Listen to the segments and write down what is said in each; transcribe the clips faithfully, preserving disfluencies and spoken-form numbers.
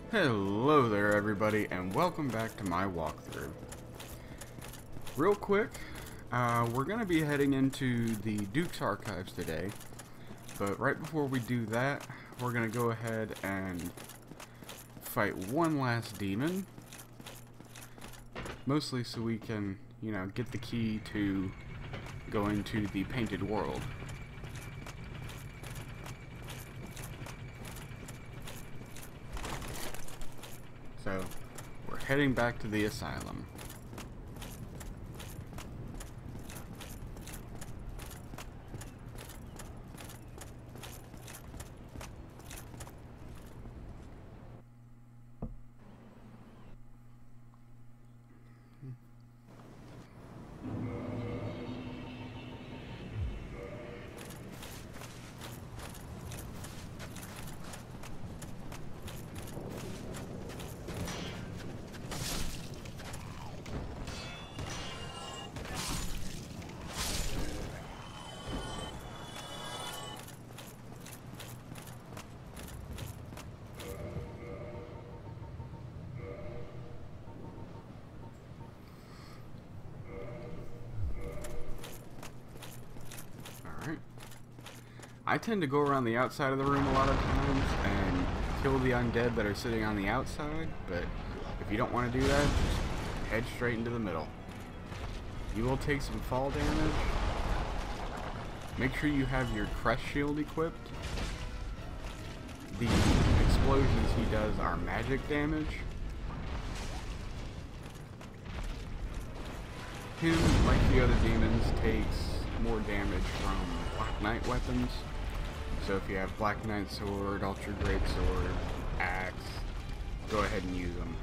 Hello there everybody, and welcome back to my walkthrough. Real quick, uh, we're going to be heading into the Duke's Archives today, but right before we do that, we're going to go ahead and fight one last demon, mostly so we can, you know, get the key to go into the Painted World. So, we're heading back to the asylum. I tend to go around the outside of the room a lot of times and kill the undead that are sitting on the outside, but if you don't want to do that, just head straight into the middle. You will take some fall damage. Make sure you have your crest shield equipped. The explosions he does are magic damage. Him, like the other demons, takes more damage from Black Knight weapons. So if you have Black Knight Sword, Ultra Great Sword, Axe, go ahead and use them.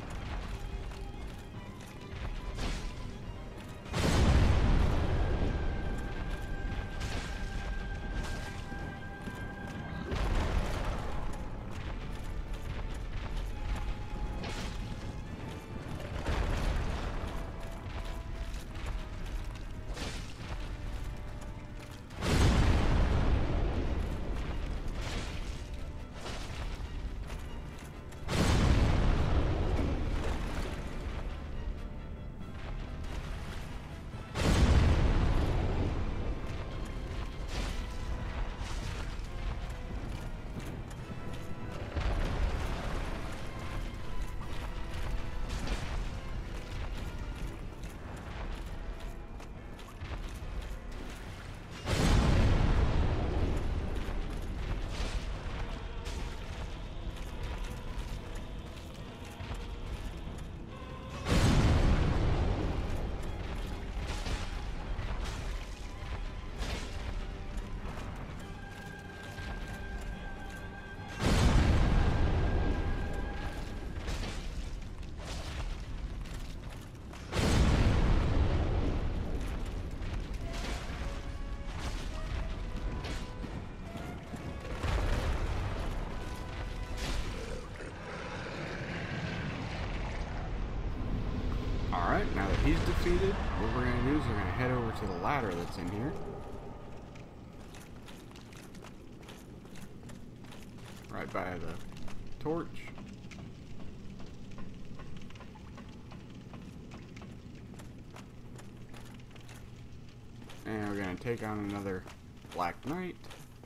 Alright, now that he's defeated, what we're going to do is we're going to head over to the ladder that's in here. Right by the torch. And we're going to take on another Black Knight.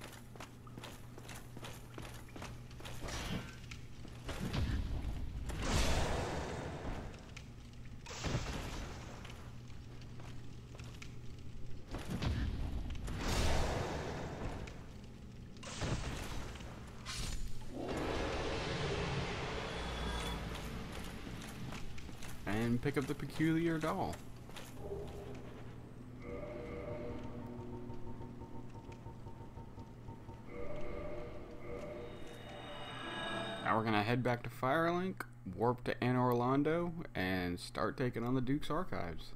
And pick up the peculiar doll. Now we're gonna head back to Firelink, warp to Anne Orlando, and start taking on the Duke's Archives.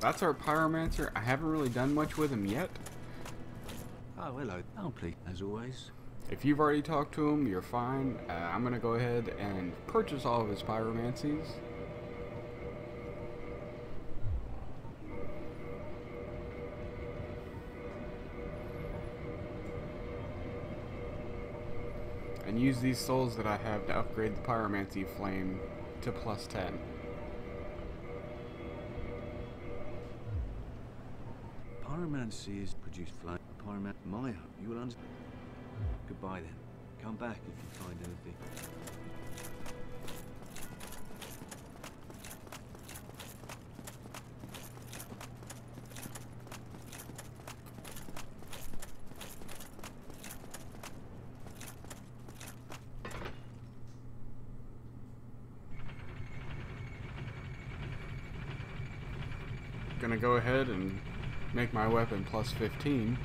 that's our pyromancer. I haven't really done much with him yet. Oh, hello. I'll play, as always. If you've already talked to him, you're fine. Uh, I'm going to go ahead and purchase all of his pyromancies. And use these souls that I have to upgrade the pyromancy flame to plus ten. Pyromancy is produced flame. Pyroman, my hope you will understand. Goodbye then. Come back if you find anything. Gonna go ahead and make my weapon plus fifteen.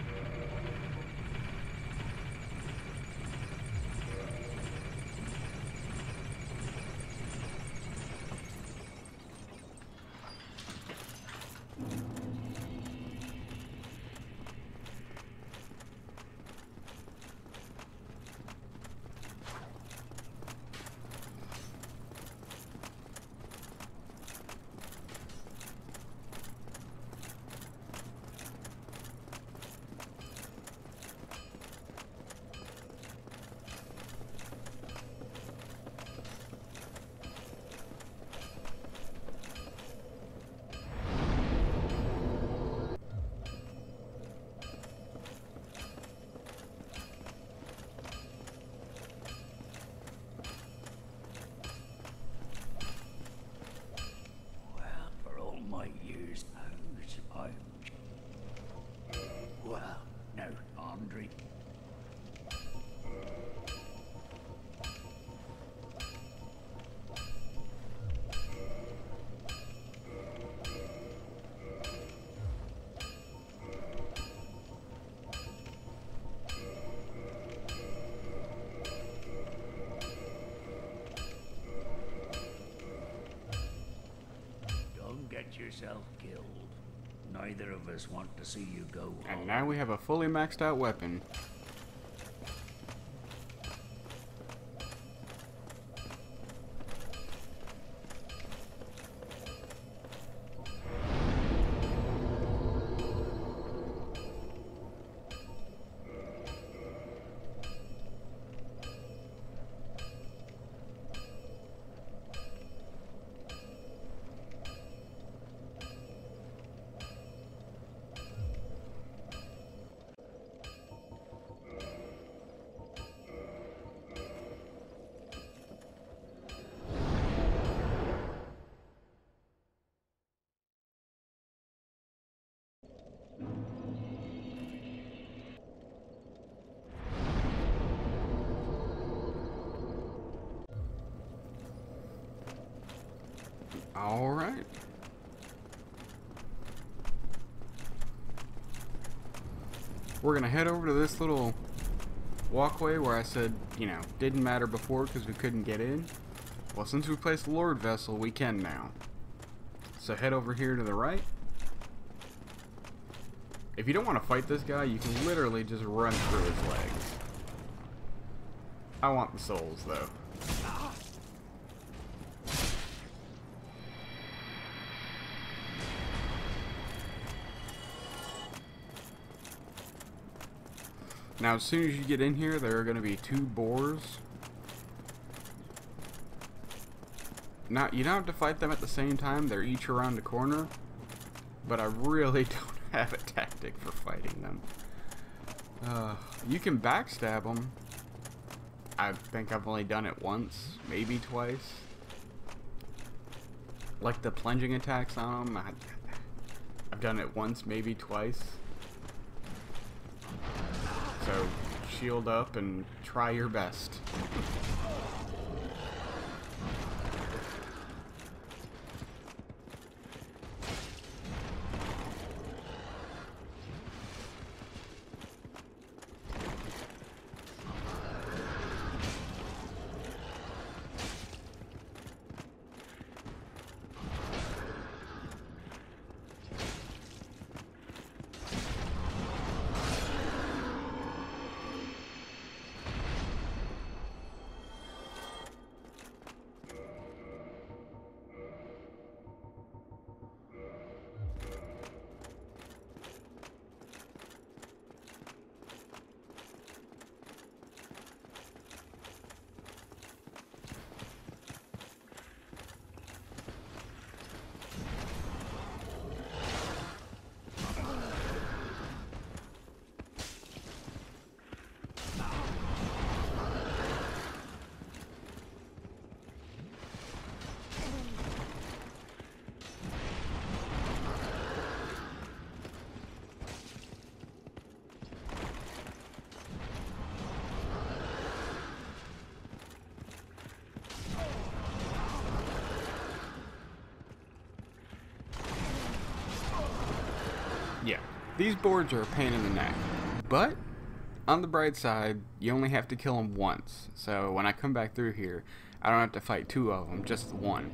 Yourself killed. Neither of us want to see you go home. And now we have a fully maxed out weapon. All right. We're gonna head over to this little walkway where I said, you know, didn't matter before because we couldn't get in. Well, since we placed the Lord Vessel, we can now. So head over here to the right. If you don't want to fight this guy, you can literally just run through his legs. I want the souls, though. Now, as soon as you get in here, there are going to be two boars. Now, you don't have to fight them at the same time. They're each around the corner. But I really don't have a tactic for fighting them. Uh, you can backstab them. I think I've only done it once, maybe twice. Like the plunging attacks on them, I, I've done it once, maybe twice. So, shield up and try your best. Yeah, these boards are a pain in the neck, but on the bright side, you only have to kill them once, so when I come back through here, I don't have to fight two of them, just the one.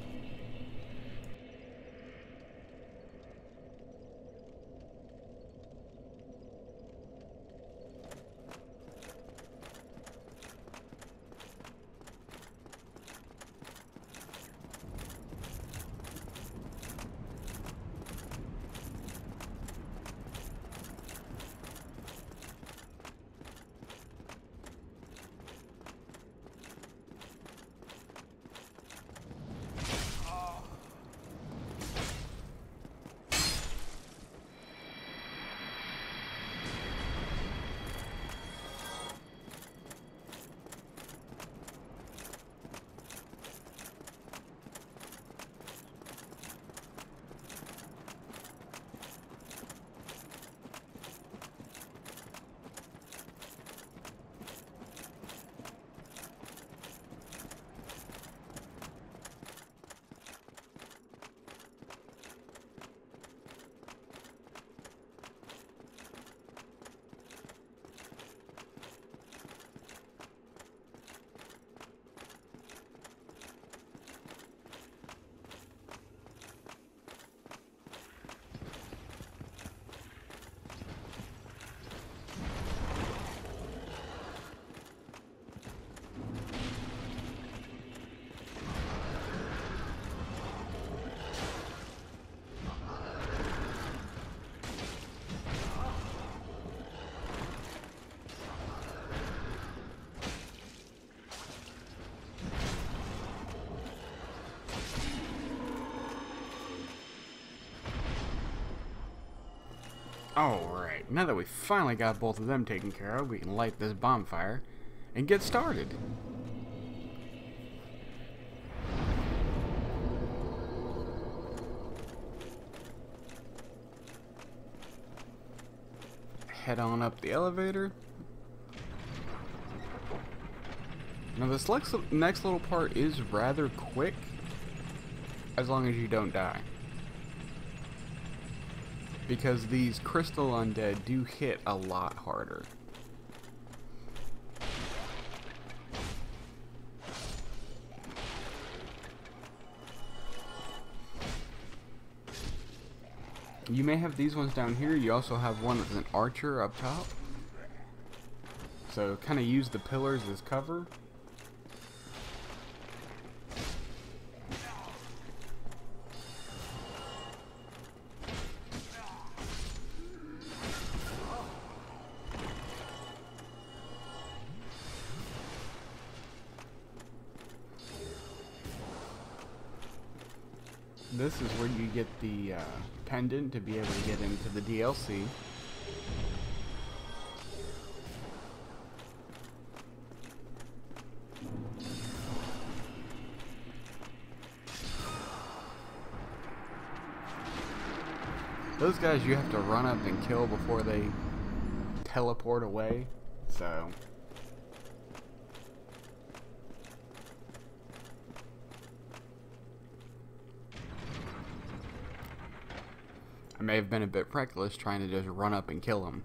Alright, now that we finally got both of them taken care of, we can light this bonfire and get started. Head on up the elevator. Now this next little part is rather quick, as long as you don't die. Because these crystal undead do hit a lot harder. You may have these ones down here. You also have one that's an archer up top. So kind of use the pillars as cover. This is where you get the uh, pendant to be able to get into the D L C. Those guys you have to run up and kill before they teleport away, so... I may have been a bit reckless trying to just run up and kill him.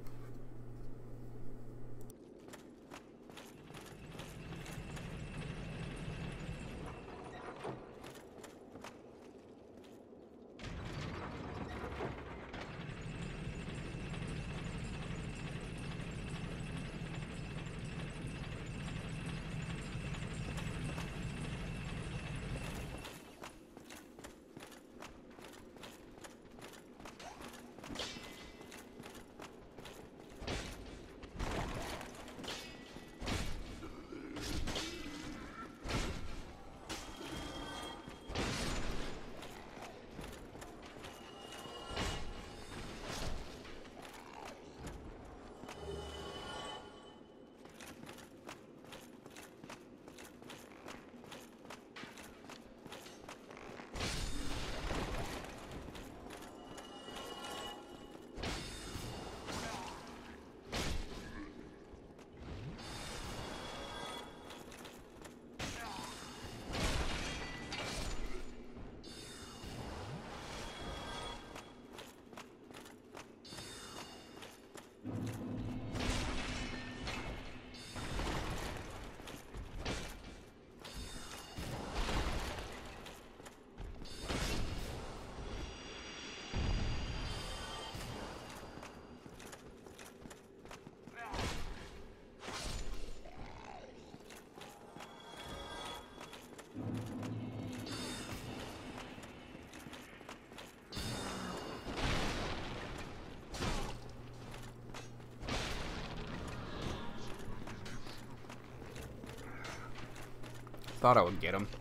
Thought I would get him.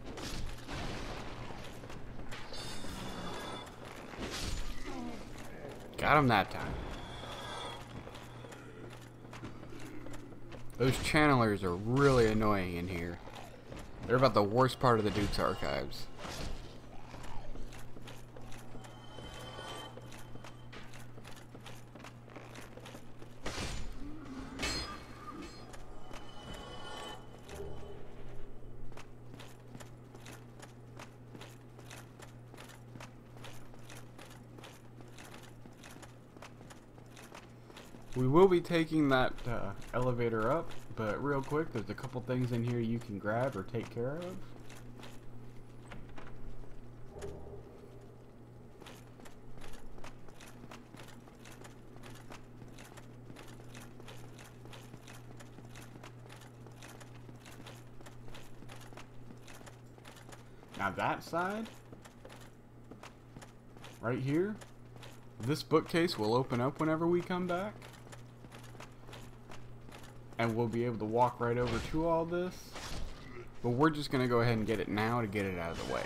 Got him that time. Those channelers are really annoying in here. They're about the worst part of the Duke's Archives. We will be taking that uh, elevator up, but real quick, there's a couple things in here you can grab or take care of. Now that side, right here, this bookcase will open up whenever we come back. And we'll be able to walk right over to all this. But we're just going to go ahead and get it now to get it out of the way.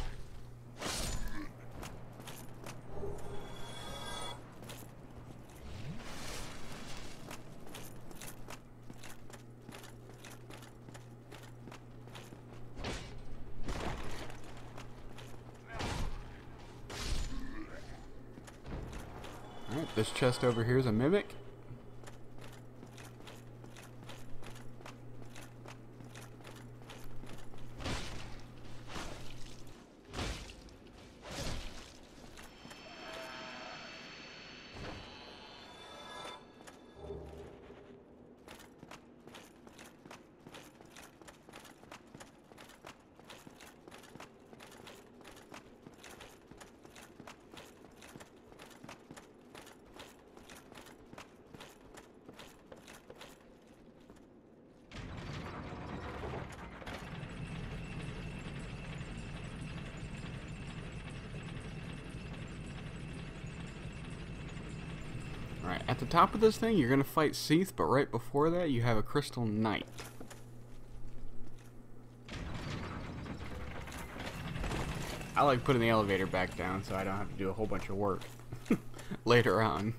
Alright, this chest over here is a mimic. Alright, at the top of this thing, you're going to fight Seath, but right before that, you have a Crystal Knight. I like putting the elevator back down so I don't have to do a whole bunch of work later on.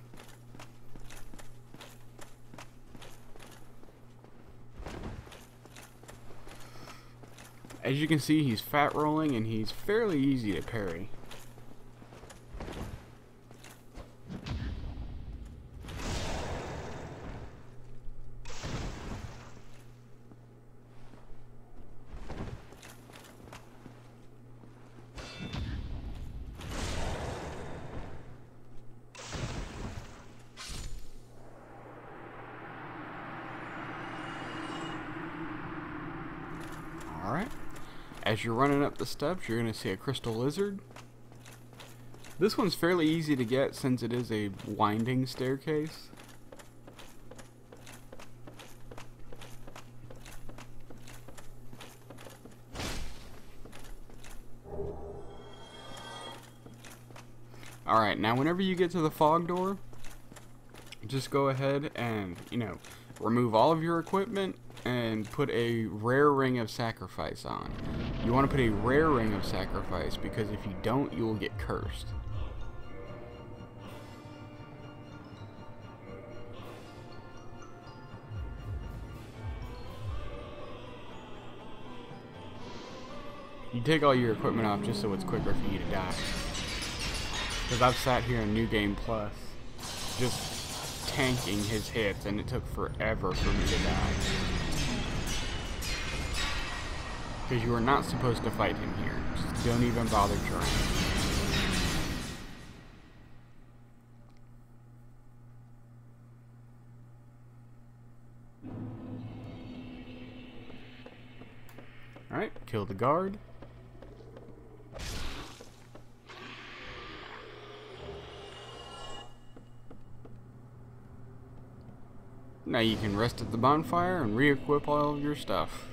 As you can see, he's fat rolling and he's fairly easy to parry. Alright, as you're running up the steps, you're going to see a crystal lizard. This one's fairly easy to get since it is a winding staircase. Alright, now whenever you get to the fog door, just go ahead and, you know, remove all of your equipment and put a rare ring of sacrifice on. You want to put a rare ring of sacrifice because if you don't, you will get cursed. You take all your equipment off just so it's quicker for you to die. Because I've sat here in New Game Plus just tanking his hits and it took forever for me to die. Because you are not supposed to fight him here. Just don't even bother trying. Alright, kill the guard. Now you can rest at the bonfire and re-equip all of your stuff.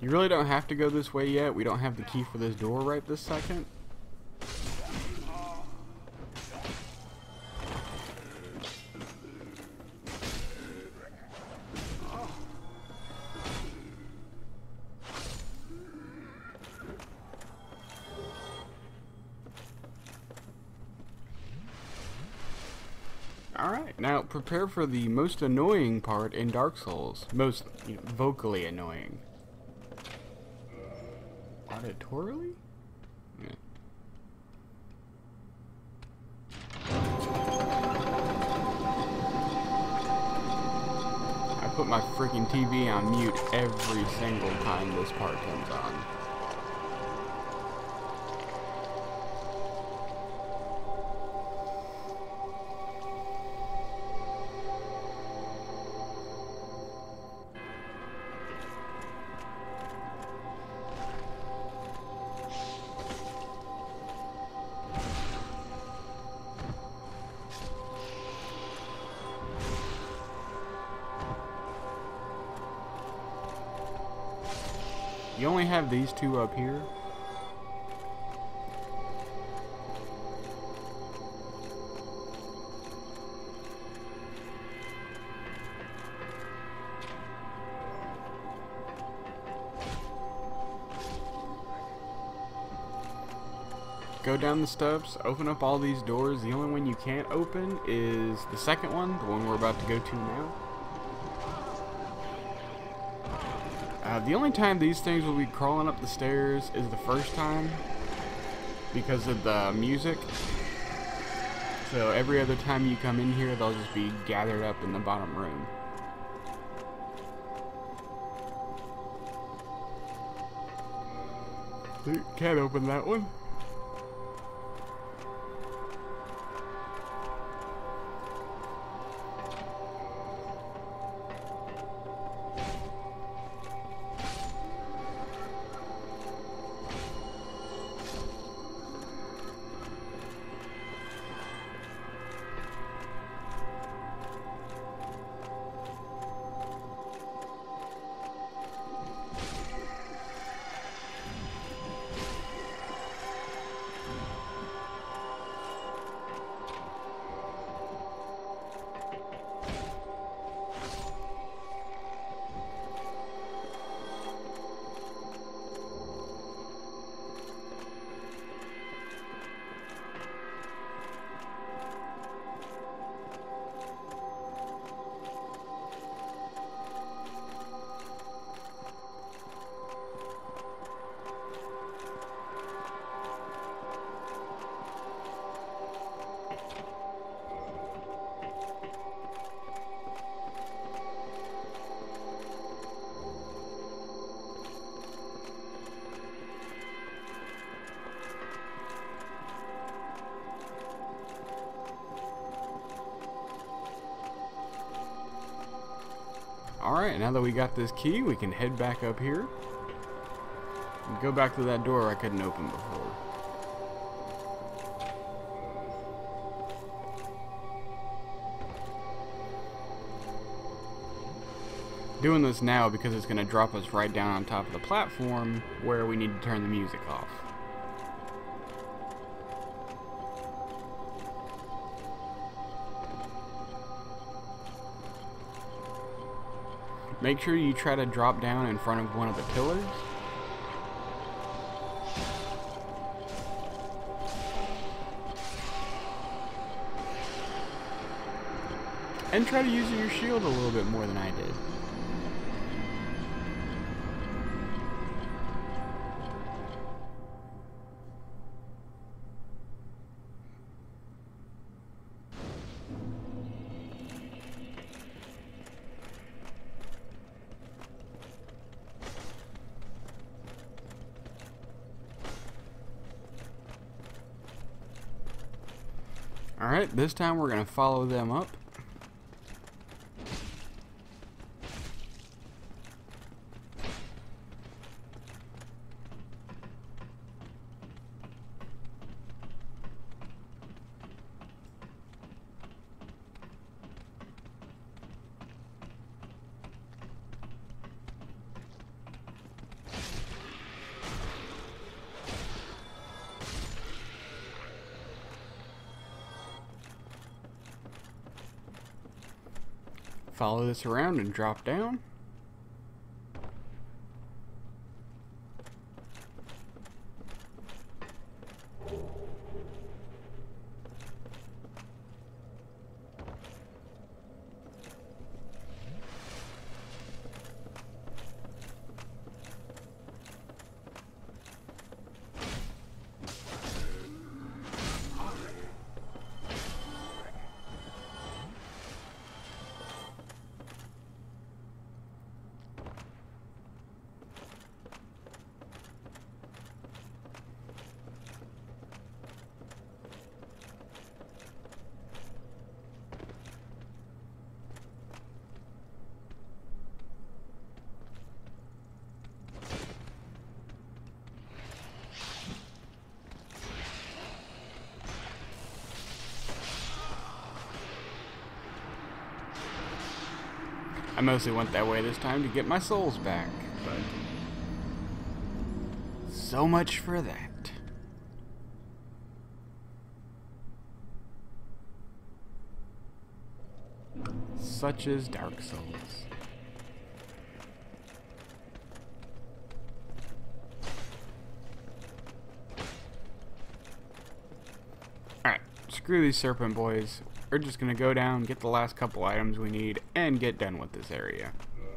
You really don't have to go this way yet. We don't have the key for this door right this second. Alright, now prepare for the most annoying part in Dark Souls. Most, you know, vocally annoying. Auditorily? Yeah. I put my freaking T V on mute every single time this part comes on. You only have these two up here. Go down the steps, open up all these doors. The only one you can't open is the second one, the one we're about to go to now. Uh, the only time these things will be crawling up the stairs is the first time because of the music. So every other time you come in here, they'll just be gathered up in the bottom room. Can't open that one. Alright, now that we got this key, we can head back up here. And go back to that door I couldn't open before. Doing this now because it's going to drop us right down on top of the platform where we need to turn the music off. Make sure you try to drop down in front of one of the pillars. And try to use your shield a little bit more than I did. Alright, this time we're going to follow them up. Follow this around and drop down. I mostly went that way this time to get my souls back, but so much for that. Such is Dark Souls. Alright, screw these serpent boys. We're just gonna go down, get the last couple items we need, and get done with this area.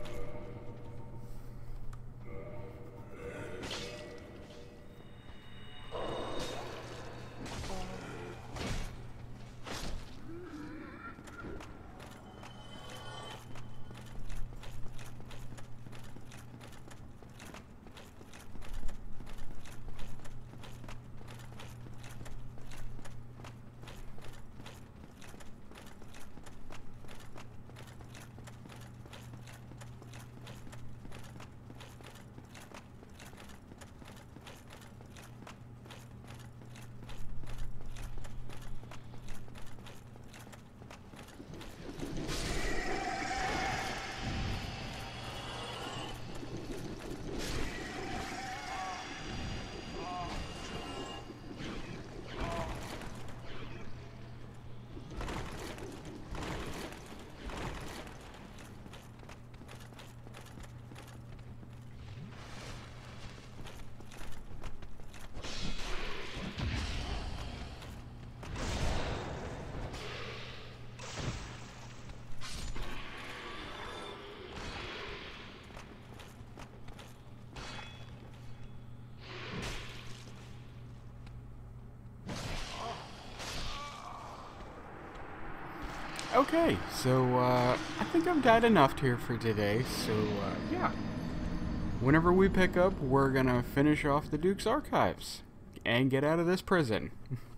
Okay, so uh, I think I've died enough here for today, so uh, yeah. Whenever we pick up, we're gonna finish off the Duke's Archives and get out of this prison.